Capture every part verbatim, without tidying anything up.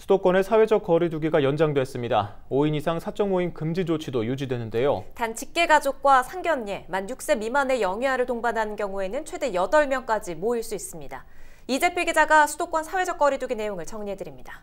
수도권의 사회적 거리두기가 연장됐습니다. 오 인 이상 사적 모임 금지 조치도 유지되는데요. 단 직계가족과 상견례, 만 육 세 미만의 영유아를 동반하는 경우에는 최대 여덟 명까지 모일 수 있습니다. 이재필 기자가 수도권 사회적 거리두기 내용을 정리해드립니다.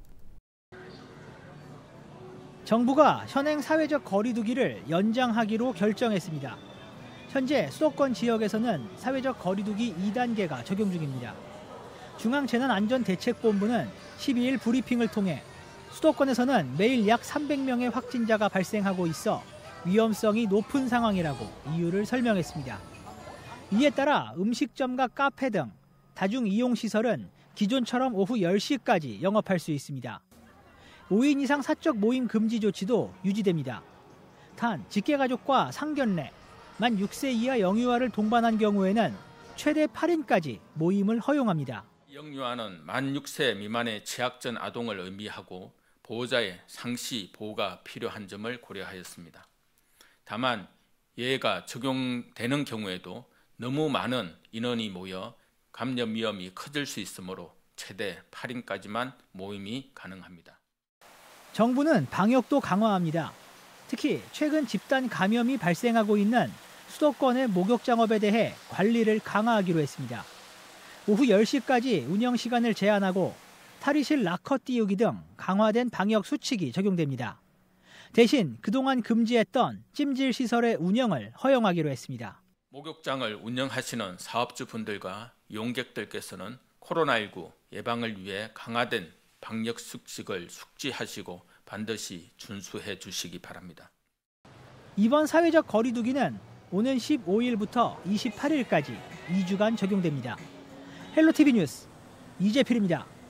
정부가 현행 사회적 거리두기를 연장하기로 결정했습니다. 현재 수도권 지역에서는 사회적 거리두기 이 단계가 적용 중입니다. 중앙재난안전대책본부는 십이 일 브리핑을 통해 수도권에서는 매일 약 삼백 명의 확진자가 발생하고 있어 위험성이 높은 상황이라고 이유를 설명했습니다. 이에 따라 음식점과 카페 등 다중이용시설은 기존처럼 오후 열 시까지 영업할 수 있습니다. 오 인 이상 사적 모임 금지 조치도 유지됩니다. 단 직계가족과 상견례, 만 육 세 이하 영유아를 동반한 경우에는 최대 팔 인까지 모임을 허용합니다. 영유아는 만 육 세 미만의 취약전 아동을 의미하고 보호자의 상시 보호가 필요한 점을 고려하였습니다. 다만 예가 적용되는 경우에도 너무 많은 인원이 모여 감염 위험이 커질 수 있으므로 최대 팔 인까지만 모임이 가능합니다. 정부는 방역도 강화합니다. 특히 최근 집단 감염이 발생하고 있는 수도권의 목욕장업에 대해 관리를 강화하기로 했습니다. 오후 열 시까지 운영 시간을 제한하고 탈의실 락커 띄우기 등 강화된 방역 수칙이 적용됩니다. 대신 그동안 금지했던 찜질 시설의 운영을 허용하기로 했습니다. 목욕장을 운영하시는 사업주분들과 이용객들께서는 코로나십구 예방을 위해 강화된 방역 수칙을 숙지하시고 반드시 준수해 주시기 바랍니다. 이번 사회적 거리두기는 오는 십오 일부터 이십팔 일까지 이 주간 적용됩니다. 헬로티비 뉴스 이재필입니다.